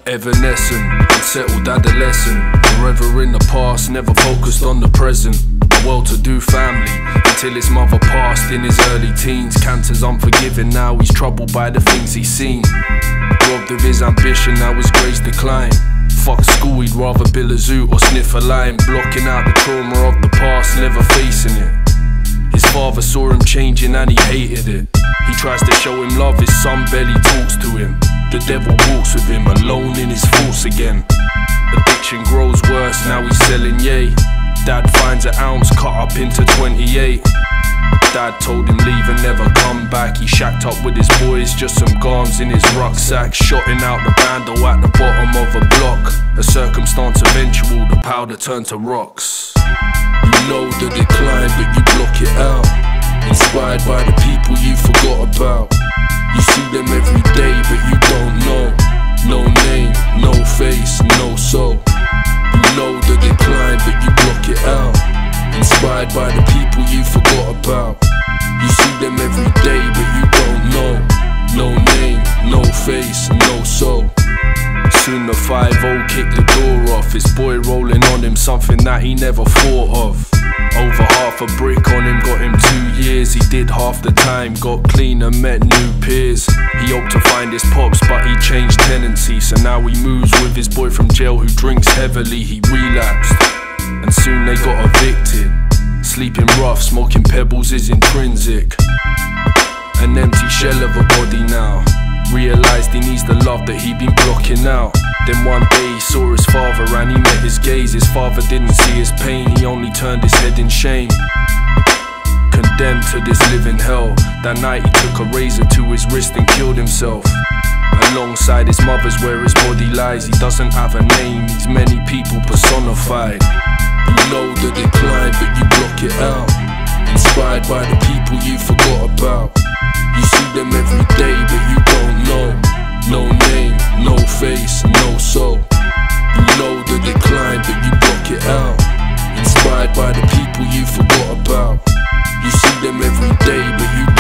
Evanescent, unsettled adolescent, forever in the past, never focused on the present. A well-to-do family, until his mother passed in his early teens. Cancer's unforgiving, now he's troubled by the things he's seen. Robbed of his ambition, now his grades decline. Fuck school, he'd rather bill a zoo or sniff a lime. Blocking out the trauma of the past, never facing it. His father saw him changing and he hated it. He tries to show him love, his son barely talks to him. The devil walks with him, alone in his thoughts again. Addiction grows worse, now he's selling yay. Dad finds an ounce cut up into 28. Dad told him leave and never come back. He shacked up with his boys, just some garms in his rucksack. Shotting out the bando at the bottom of a block. A circumstance eventual, the powder turned to rocks. You know the decline, but you block it out. Inspired by the people you forgot about. You see them every day, but you don't know. No name, no face, no soul. You know the decline, but you block it out. Inspired by the people you forgot about. You see them every day, but you don't know. No name, no face, no soul. Soon the 5-0 kicked the door off. His boy rolling on him, something that he never thought of. Over half a brick on him, got him 2 years. He did half the time, got clean and met new peers. He hoped to find his pops, but he changed tenancy. So now he moves with his boy from jail who drinks heavily. He relapsed, and soon they got evicted. Sleeping rough, smoking pebbles is intrinsic. An empty shell of a body now. Realised he needs the love that he'd been blocking out. Then one day he saw his father and he met his gaze. His father didn't see his pain, he only turned his head in shame. Condemned to this living hell. That night he took a razor to his wrist and killed himself. Alongside his mother's where his body lies. He doesn't have a name, he's many people personified. You know the decline, but you block it out. Inspired by the people you forgot about. You see them every day, but you don't know. No name, no face, no soul. You know the decline, but you block it out. Inspired by the people you forgot about. You see them every day, but you